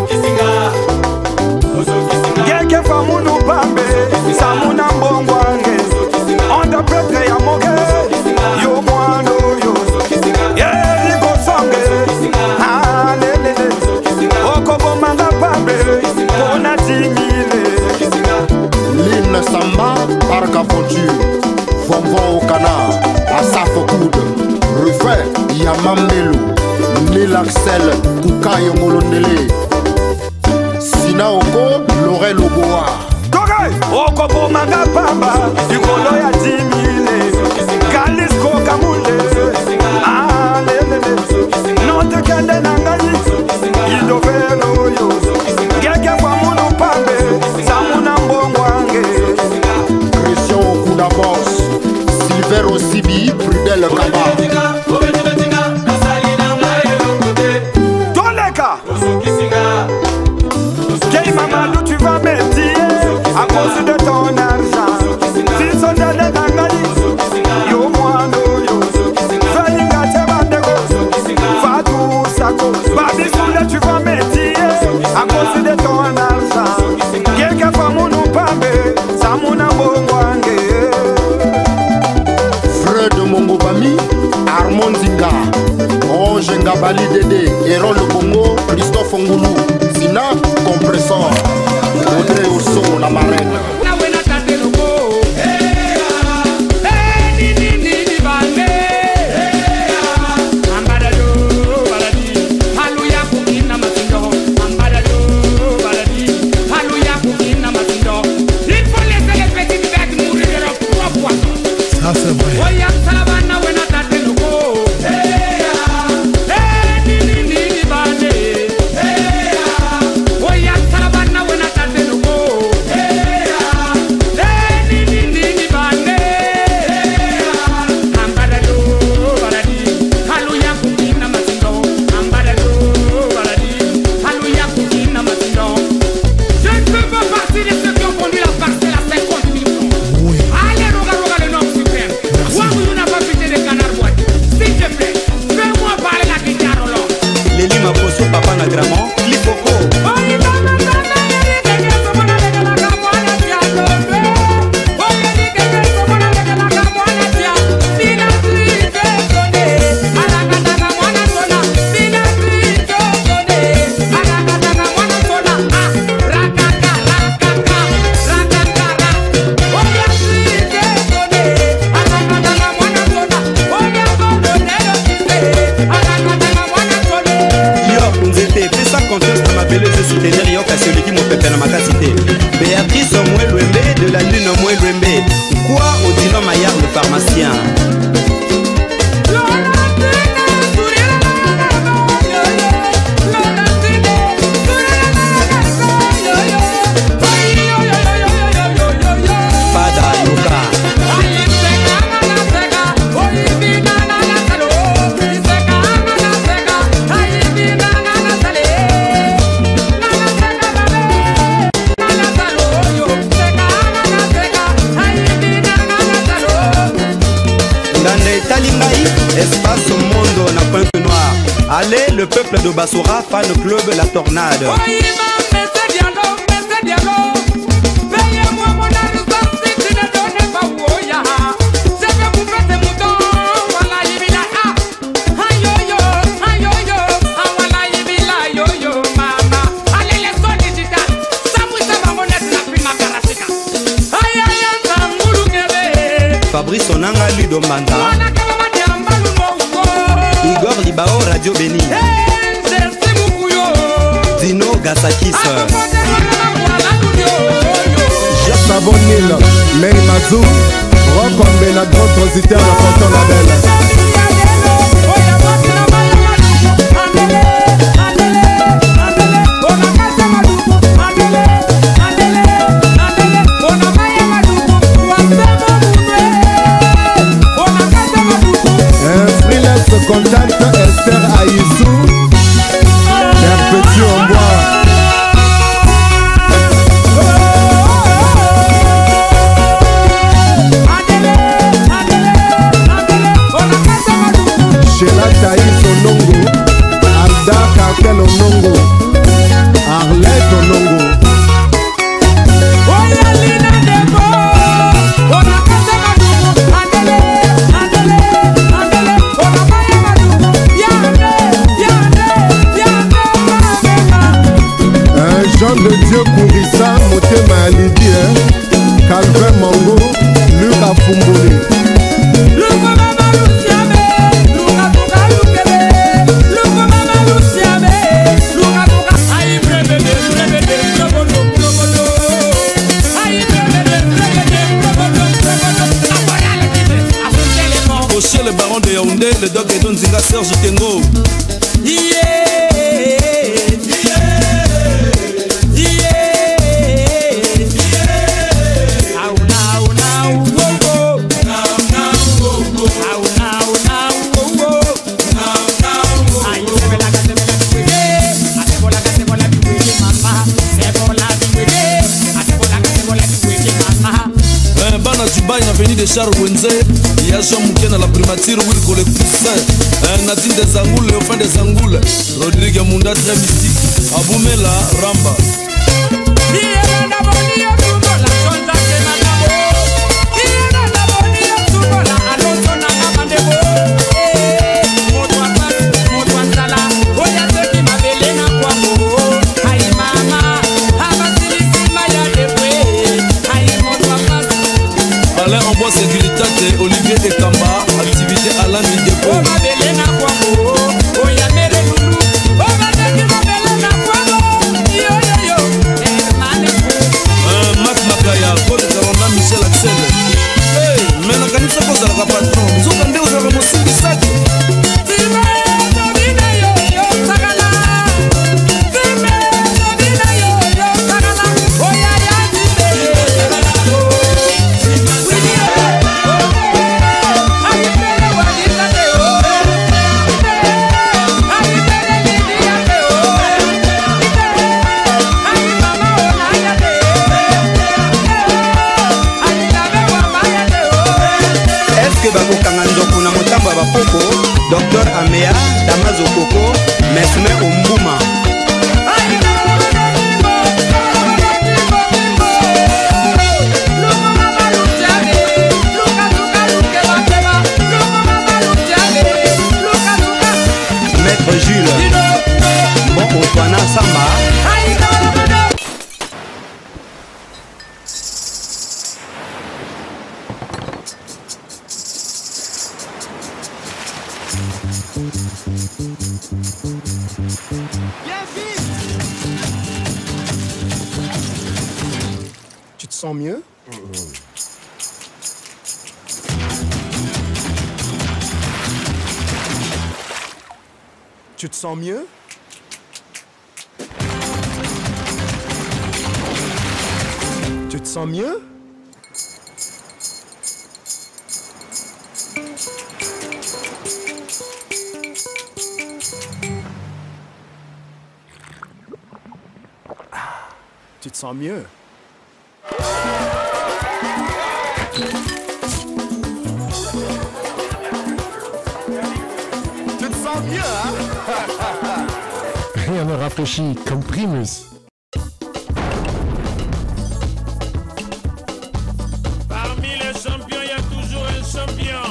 Geke famunu pambe. Samuna mbongwange. Onda prete ya moke. Yo mwano yo. Yeah, iko songe. Alelele. Okobo manga pambe. Ona timile. Lynn Samba. Parc Aventure. Vonvon Okana. Asaf Koud. Refait Yamambelu. Nil Axel. Kukayo Molondele. Sina Oko. Laurel Oboa. Okobo manga pamba. Ikolo ya timile. Kalisko kamule. Alelele. Note kende nangayi. Idovelo yo. Gege kwa munu pambe. Samuna mbongwange. Christian Okuda Boss. Silver Osibi. Prudel Kaba. Toleka. Kei Mamadou, tu vas mentir à cause de ton argent. Si son délai d'angali, yo moano yo. Falinga te bandego, Fatou Sako. Babi Soule, tu vas mentir à cause de ton argent. Keke famunu pambe, samuna mbongwange. Fred Mongobami. Armand Zinga. Ange Ngabali Dede. Héron Le Bongo. Christophe Ngoulou. Sina Compressor. Audrey Osso, la marraine. Ça c'est vrai. Mondo na Pointe-Noire. Allez, le peuple de Bassora, fan club La Tornade. Fabrice Onanga Ludo Manda, Igor Libao Radio Beni, Dino Gassakis, Jacques Sabonil, Mary Mazou, Rokombe la grande transitaire la Canton Label. Contact Esther Aïssou, un petit en bois. Sheila Taïs Onongo, Alda Cartel Onongo, Arlette Onongo. Jean de Dieu Kourissa, Motema Alidi, Calvin Mango, Lucas Fumboli. Rocher le baron de Yaoundé, le doc Edon Zinga, Serge Tengo. De Charles Wenze, il y a Jean Mouken à la primature, Wilco le Poussin, Nadine des Angoules, Léopold des Angoules, Rodrigue Munda très mystique, Aboumela Ramba. Sécurité, Olivier Ekamba, activité Alain Midepo. Mac Makaya, Code Carona, Michel Axel. Hey, mais la canisse pose à la patron. Nous avons des gens qui sont sacs. Docteur Amea, Damazo Koko, Mesme Ombuma. Maître Jules, Bon Otwana Samba. Tu te sens mieux? Tu te sens mieux? Tu te sens mieux? Tu te sens mieux? sent bien, hein? Rien ne rafraîchit comme Primus. Parmi les champions, il y a toujours un champion.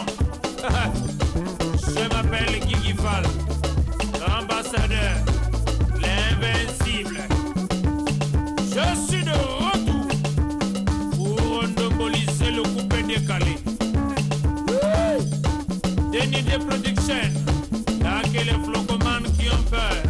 Je m'appelle Guigui Fall, l'ambassadeur, l'invincible. Je suis de retour pour monopoliser le coupé décalé. Denis de Production, là que les flocomanes qui ont peur.